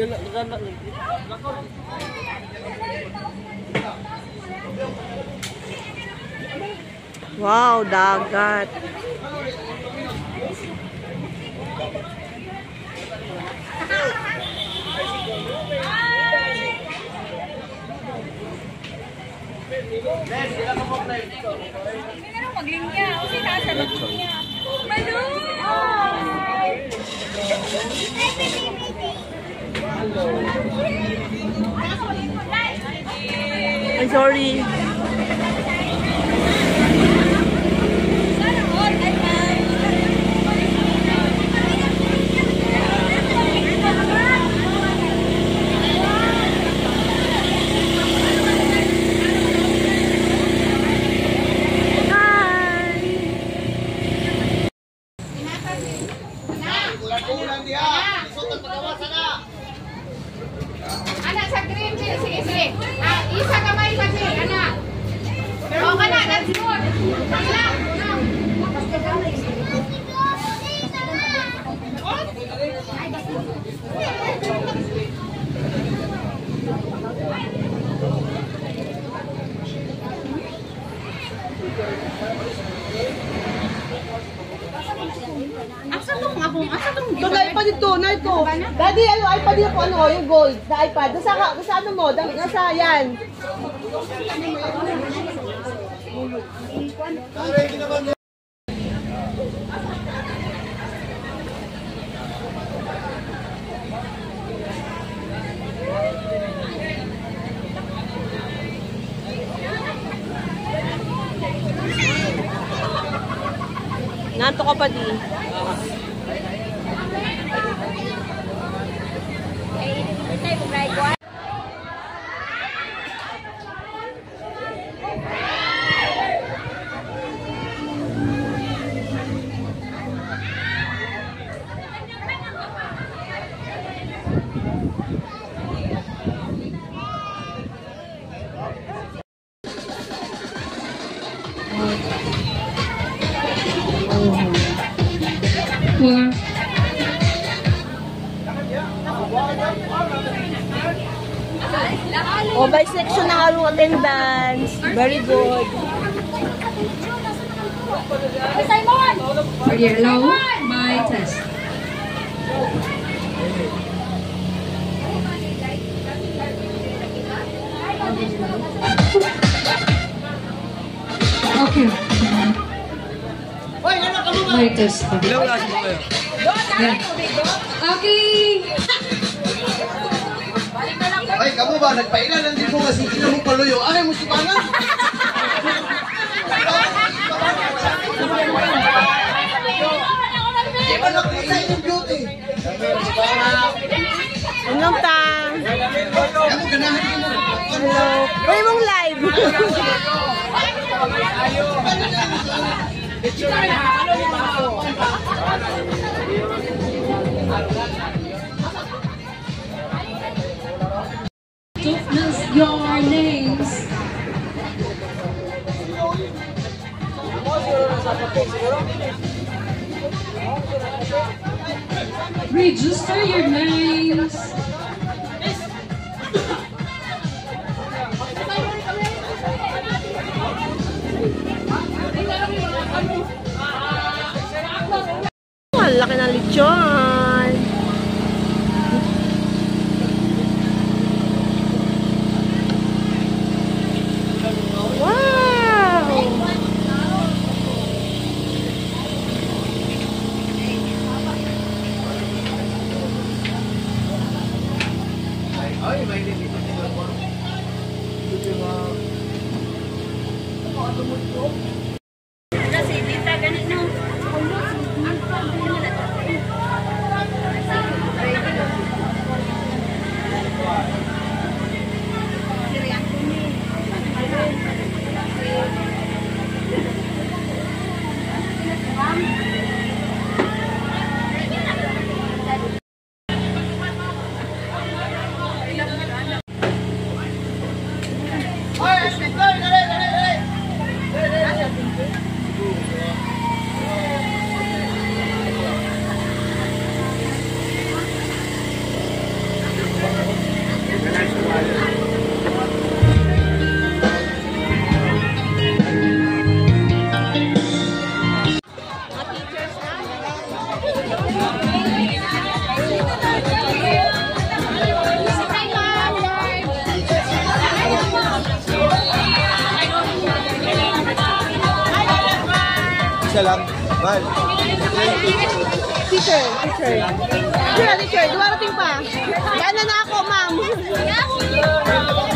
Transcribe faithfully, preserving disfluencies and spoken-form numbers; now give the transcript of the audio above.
Wow, dagat. Maglinya, o si nasa maglinya. Malu! I'm sorry. Anak sa green, sige, sige, sige. Ah, isa kamay sa green, anak. O, kana, that's good. Wala, no. Asa to nga kung asa tong Ito na iPad ito, na ito. Daddy, ano, iPad yun po, ano, yung gold, na iPad. Nasa, nasa ano mo, nasa yan. Nanto ka pa di. Oh, by section ng arong attendance. Very good. Are you hello? My test. Okay. My test. Yeah. Okay. Ay, kamu ba? Nagpailan lang din mo kasi hindi mo paluyo. Ay, mo sipana! Di ba nakita yung beauty? Anong tang? Kamu ganahan mo. Hello. Uy, mong live. Don't miss your names. Register your names. Ang laki ng lechon. Isa lang. Mahal. Teacher, teacher. Teacher, teacher, dumarating pa. Yan na na ako, ma'am.